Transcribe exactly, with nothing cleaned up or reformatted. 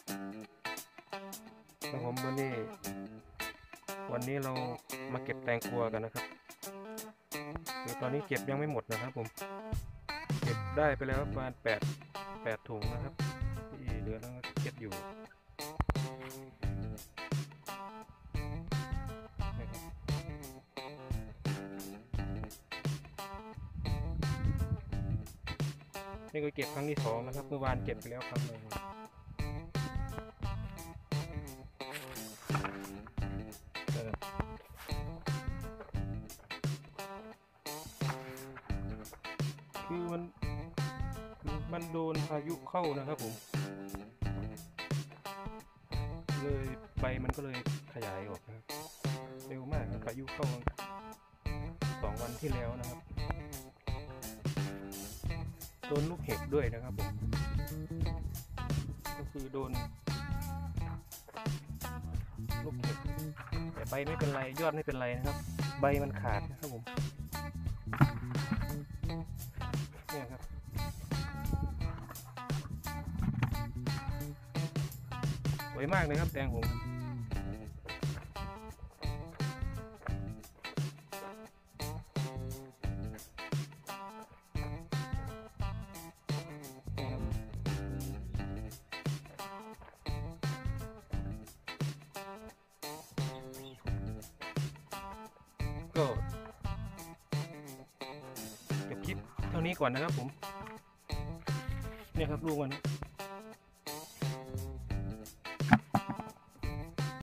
ครับผมวันนี้วันนี้เรามาเก็บแตงกวากันนะครับคือตอนนี้เก็บยังไม่หมดนะครับผมเก็บได้ไปแล้วประมาณแปดแปดถุงนะครับที่เหลือแล้วก็เก็บอยู่นี่ก็เก็บครั้งที่สองนะครับเมื่อวานเก็บไปแล้วครั้งหนึ่งคือมันคือมันโดนพายุเข้านะครับผมเลยใบมันก็เลยขยายออกนะครับเร็วมากพายุเข้าสองวันที่แล้วนะครับโดนลูกเห็บด้วยนะครับผมก็คือโดนลูกเห็บแต่ใบไม่เป็นไรยอดไม่เป็นไรนะครับใบมันขาดนะครับผมเนี่ยครับสวยมากเลยครับแตงผมก็จบคลิปเท่านี้ก่อนนะครับผมเนี่ยครับลูกมัน